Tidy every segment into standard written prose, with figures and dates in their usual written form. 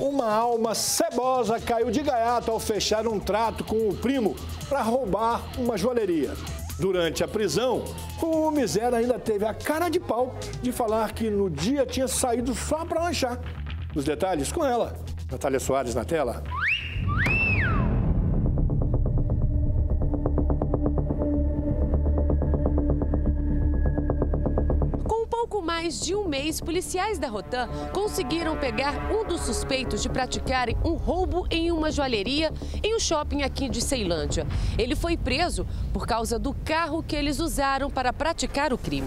Uma alma cebosa caiu de gaiato ao fechar um trato com o primo para roubar uma joalheria. Durante a prisão, o miséria ainda teve a cara de pau de falar que no dia tinha saído só para lanchar. Os detalhes com ela. Natália Soares na tela. Pouco mais de um mês, policiais da Rotam conseguiram pegar um dos suspeitos de praticarem um roubo em uma joalheria em um shopping aqui de Ceilândia. Ele foi preso por causa do carro que eles usaram para praticar o crime.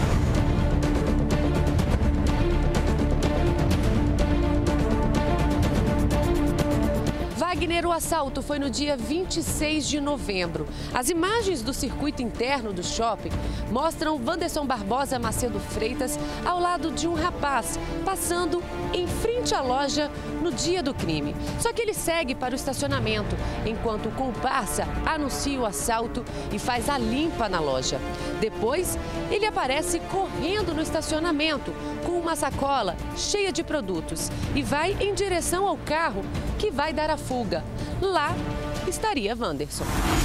Wagner, o assalto foi no dia 26 de novembro. As imagens do circuito interno do shopping mostram Wanderson Barbosa Macedo Freitas ao lado de um rapaz, passando em frente à loja no dia do crime. Só que ele segue para o estacionamento, enquanto o comparsa anuncia o assalto e faz a limpa na loja. Depois, ele aparece correndo no estacionamento com uma sacola cheia de produtos e vai em direção ao carro que vai dar a fuga. Lá estaria Wanderson.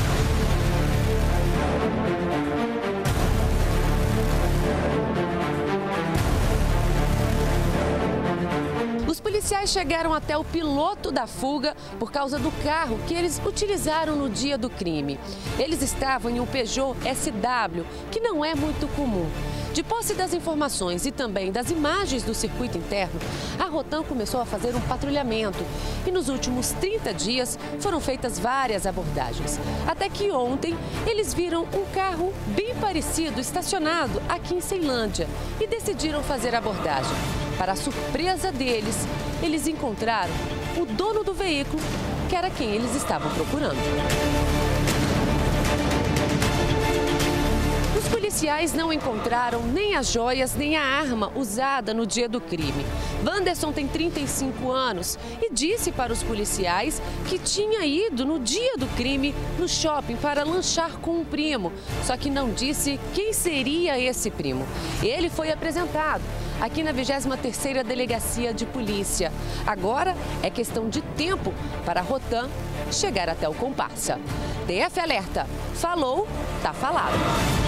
Os policiais chegaram até o piloto da fuga por causa do carro que eles utilizaram no dia do crime. Eles estavam em um Peugeot SW, que não é muito comum. De posse das informações e também das imagens do circuito interno, a Rotam começou a fazer um patrulhamento e nos últimos 30 dias foram feitas várias abordagens. Até que ontem eles viram um carro bem parecido estacionado aqui em Ceilândia e decidiram fazer a abordagem. Para a surpresa deles, eles encontraram o dono do veículo, que era quem eles estavam procurando. Os policiais não encontraram nem as joias nem a arma usada no dia do crime. Wanderson tem 35 anos e disse para os policiais que tinha ido no dia do crime no shopping para lanchar com um primo, só que não disse quem seria esse primo. Ele foi apresentado aqui na 23ª Delegacia de Polícia. Agora é questão de tempo para a Rotam chegar até o comparsa. TF Alerta. Falou, tá falado.